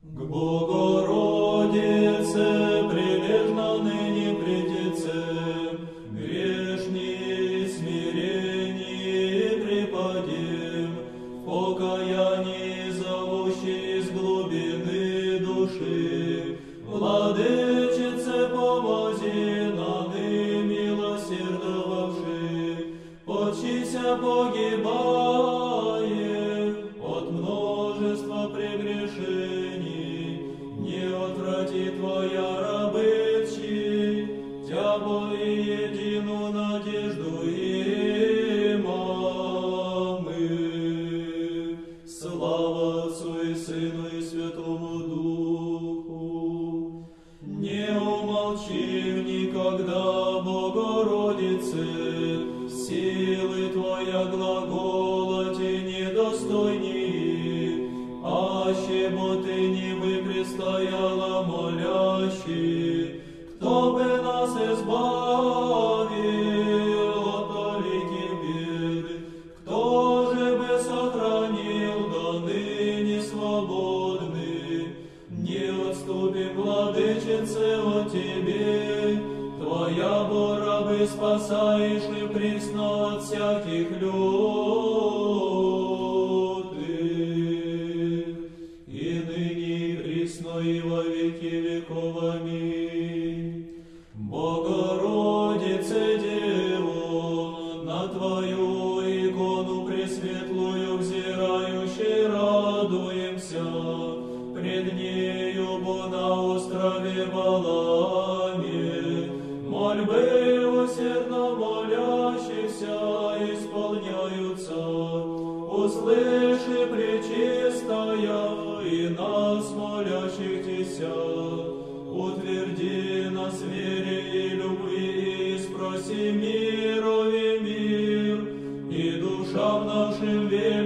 К Богородице прилежно ныне придется, грешни смирении припадем, в покаянии зовущей из глубины души. Владычице, помози нам и милосердовавши, отчися погибаем от множества прегрешений. Не отврати Твоя рабычи, Тябо и едину надежду имамы. Слава Отцу и Сыну и Святому Духу. Не умолчим никогда, Богородице, силы Твоя глаголоти недостойни, аще бо Ты не бы предстояла молящий, кто бы нас избавил от толиких бед, кто же бы сохранил до ныне свободны. Не отступим, Владычице, от Тебе, Твоя бо рабы спасаешь и присно от всяких лютых, и ныне и присно и во веки веков. Аминь. Богородице, Дево, на Твою икону пресветлую взирающей радуемся, пред нею бо на острове Валааме мольбы усердно молящихся исполняются. Услыши, Пречистая, и нас, молящих Тися, утверди нас в вере и любви, и спроси миров и мир, и душам нашим верь.